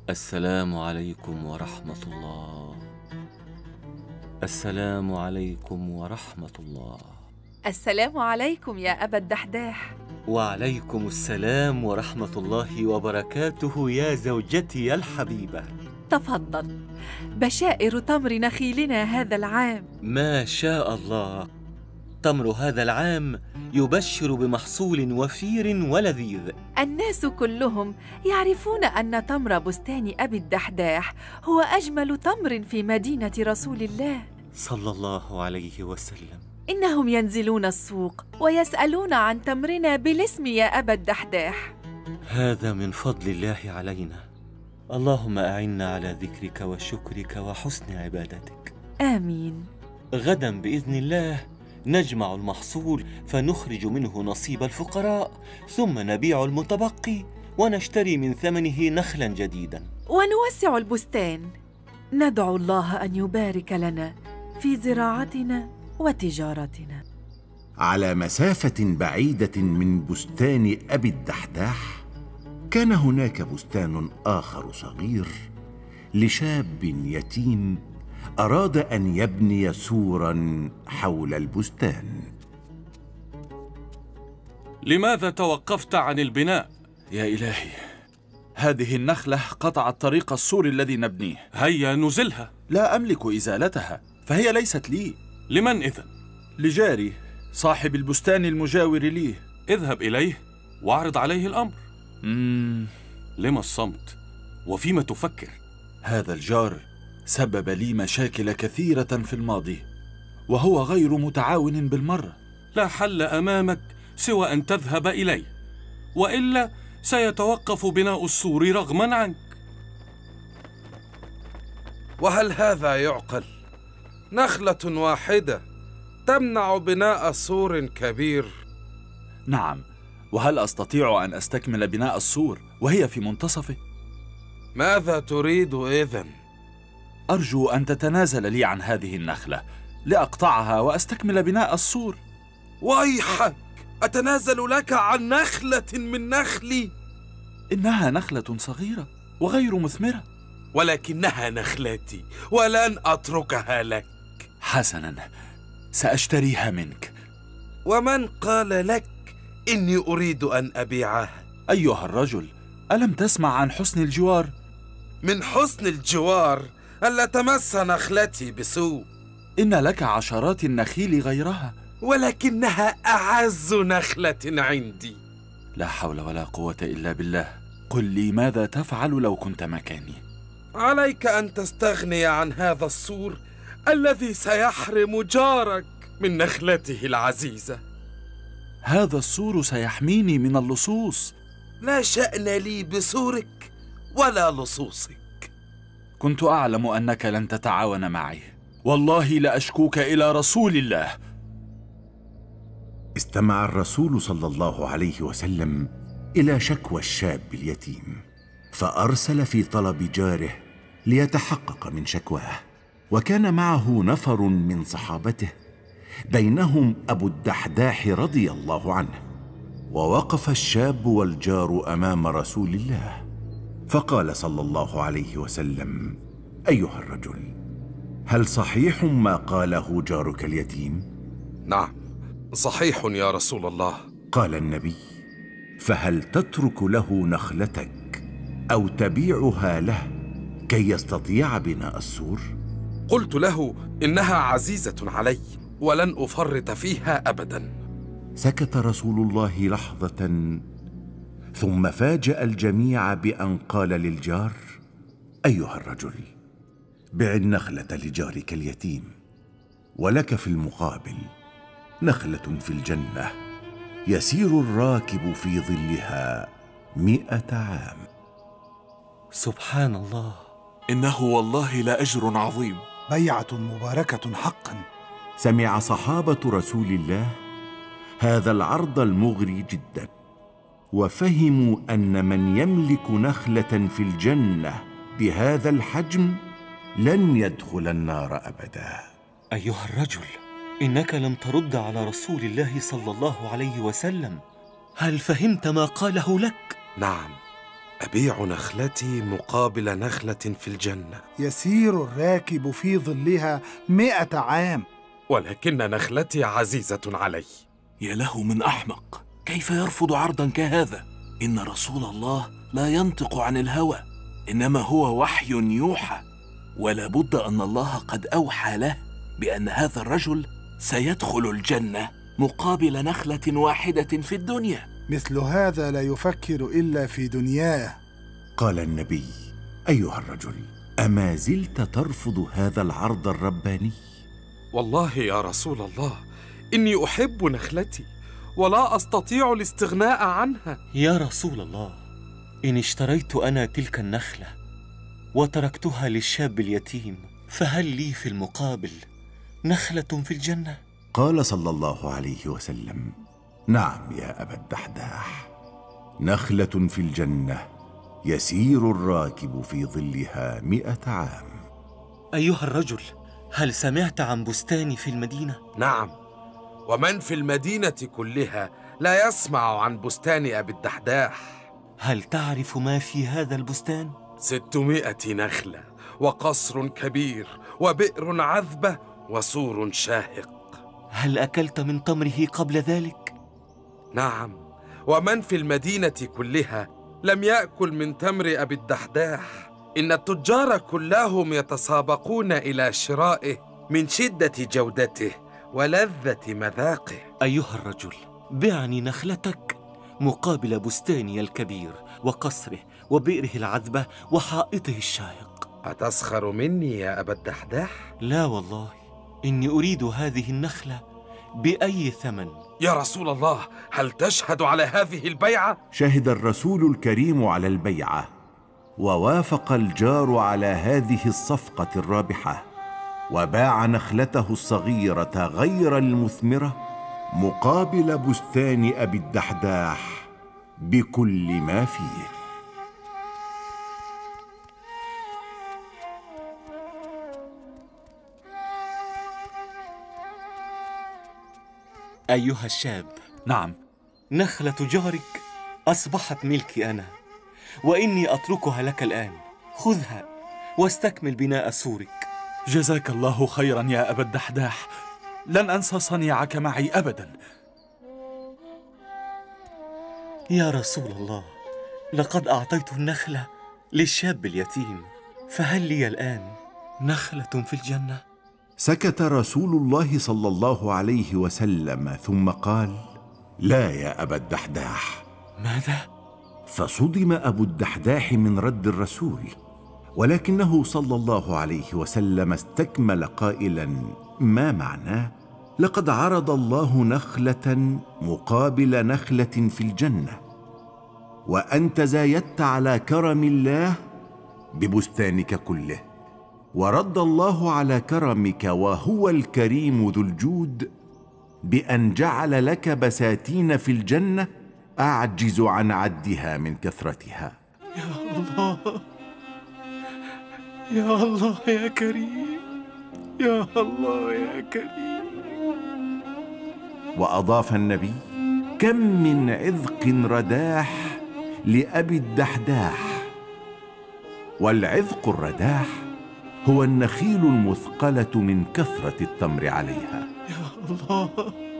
السلام عليكم ورحمة الله. السلام عليكم ورحمة الله. السلام عليكم يا أبا الدحداح. وعليكم السلام ورحمة الله وبركاته يا زوجتي الحبيبة. تفضل، بشائر تمر نخيلنا هذا العام. ما شاء الله، تمر هذا العام يبشر بمحصول وفير ولذيذ. الناس كلهم يعرفون أن تمر بستان أبي الدحداح هو أجمل تمر في مدينة رسول الله صلى الله عليه وسلم. إنهم ينزلون السوق ويسألون عن تمرنا بالاسم يا أبا الدحداح. هذا من فضل الله علينا. اللهم أعنا على ذكرك وشكرك وحسن عبادتك. آمين. غدا بإذن الله نجمع المحصول فنخرج منه نصيب الفقراء، ثم نبيع المتبقي ونشتري من ثمنه نخلا جديدا ونوسع البستان. ندعو الله أن يبارك لنا في زراعتنا وتجارتنا. على مسافة بعيدة من بستان أبي الدحداح كان هناك بستان آخر صغير لشاب يتيم أراد أن يبني سوراً حول البستان. لماذا توقفت عن البناء؟ يا إلهي، هذه النخلة قطعت طريق السور الذي نبنيه. هيا نزلها. لا أملك إزالتها، فهي ليست لي. لمن إذن؟ لجاري صاحب البستان المجاور لي. اذهب إليه واعرض عليه الأمر. لما الصمت؟ وفيما تفكر؟ هذا الجار سبب لي مشاكل كثيرة في الماضي، وهو غير متعاون بالمرة. لا حل أمامك سوى أن تذهب إليه، وإلا سيتوقف بناء السور رغما عنك. وهل هذا يعقل؟ نخلة واحدة تمنع بناء سور كبير. نعم، وهل أستطيع أن أستكمل بناء السور وهي في منتصفه؟ ماذا تريد إذن؟ أرجو أن تتنازل لي عن هذه النخلة لأقطعها وأستكمل بناء السور. ويحك، أتنازل لك عن نخلة من نخلي؟ إنها نخلة صغيرة وغير مثمرة. ولكنها نخلتي ولن أتركها لك. حسناً، سأشتريها منك. ومن قال لك إني أريد أن أبيعها؟ أيها الرجل، ألم تسمع عن حسن الجوار؟ من حسن الجوار ألا تمس نخلتي بسوء. إن لك عشرات النخيل غيرها، ولكنها أعز نخلة عندي. لا حول ولا قوة إلا بالله. قل لي ماذا تفعل لو كنت مكاني؟ عليك أن تستغني عن هذا السور الذي سيحرم جارك من نخلته العزيزة. هذا السور سيحميني من اللصوص. لا شأن لي بسورك ولا لصوصك. كنت أعلم أنك لن تتعاون معي، والله لأشكوك إلى رسول الله. استمع الرسول صلى الله عليه وسلم إلى شكوى الشاب اليتيم، فأرسل في طلب جاره ليتحقق من شكواه. وكان معه نفر من صحابته، بينهم أبو الدحداح رضي الله عنه. ووقف الشاب والجار أمام رسول الله، فقال صلى الله عليه وسلم: أيها الرجل، هل صحيح ما قاله جارك اليتيم؟ نعم، صحيح يا رسول الله. قال النبي: فهل تترك له نخلتك أو تبيعها له كي يستطيع بناء السور؟ قلت له: إنها عزيزة علي ولن أفرط فيها أبدا. سكت رسول الله لحظة، ثم فاجأ الجميع بأن قال للجار: أيها الرجل، بع النخلة لجارك اليتيم، ولك في المقابل نخلة في الجنة يسير الراكب في ظلها 100 عام. سبحان الله، إنه والله لأجر عظيم. بيعة مباركة حقا. سمع صحابة رسول الله هذا العرض المغري جدا، وفهموا أن من يملك نخلة في الجنة بهذا الحجم لن يدخل النار أبدا. أيها الرجل، إنك لم ترد على رسول الله صلى الله عليه وسلم. هل فهمت ما قاله لك؟ نعم، أبيع نخلتي مقابل نخلة في الجنة. يسير الراكب في ظلها 100 عام. ولكن نخلتي عزيزة علي. يا له من أحمق، كيف يرفض عرضا كهذا؟ إن رسول الله لا ينطق عن الهوى، إنما هو وحي يوحى، ولا بد أن الله قد أوحى له بأن هذا الرجل سيدخل الجنة مقابل نخلة واحدة في الدنيا. مثل هذا لا يفكر إلا في دنياه. قال النبي: أيها الرجل، أما زلت ترفض هذا العرض الرباني؟ والله يا رسول الله، إني أحب نخلتي ولا أستطيع الاستغناء عنها. يا رسول الله، إن اشتريت أنا تلك النخلة وتركتها للشاب اليتيم، فهل لي في المقابل نخلة في الجنة؟ قال صلى الله عليه وسلم: نعم يا أبا الدحداح، نخلة في الجنة يسير الراكب في ظلها 100 عام. أيها الرجل، هل سمعت عن بستاني في المدينة؟ نعم، ومن في المدينة كلها لا يسمع عن بستان أبي الدحداح. هل تعرف ما في هذا البستان؟ 600 نخلة، وقصر كبير، وبئر عذبة، وسور شاهق. هل أكلت من تمره قبل ذلك؟ نعم، ومن في المدينة كلها لم يأكل من تمر أبي الدحداح. إن التجار كلهم يتسابقون إلى شرائه من شدة جودته ولذة مذاقه. أيها الرجل، بعني نخلتك مقابل بستاني الكبير وقصره وبئره العذبة وحائطه الشاهق. أتسخر مني يا أبا الدحداح؟ لا والله، إني أريد هذه النخلة بأي ثمن. يا رسول الله، هل تشهد على هذه البيعة؟ شهد الرسول الكريم على البيعة، ووافق الجار على هذه الصفقة الرابحة، وباع نخلته الصغيرة غير المثمرة مقابل بستان أبي الدحداح بكل ما فيه. أيها الشاب، نعم. نخلة جارك أصبحت ملكي أنا، وإني أتركها لك الآن. خذها واستكمل بناء سورك. جزاك الله خيرا يا أبا الدحداح، لن أنسى صنيعك معي أبدا. يا رسول الله، لقد أعطيت النخلة للشاب اليتيم، فهل لي الآن نخلة في الجنة؟ سكت رسول الله صلى الله عليه وسلم ثم قال: لا يا أبا الدحداح. ماذا؟ فصدم أبو الدحداح من رد الرسول، ولكنه صلى الله عليه وسلم استكمل قائلا ما معناه: لقد عرض الله نخلة مقابل نخلة في الجنة، وأنت زايدت على كرم الله ببستانك كله، ورد الله على كرمك وهو الكريم ذو الجود بأن جعل لك بساتين في الجنة أعجز عن عدها من كثرتها. يا الله، يا الله يا كريم، يا الله يا كريم. وأضاف النبي: كم من عذق رداح لأبي الدحداح. والعذق الرداح هو النخيل المثقلة من كثرة التمر عليها. يا الله،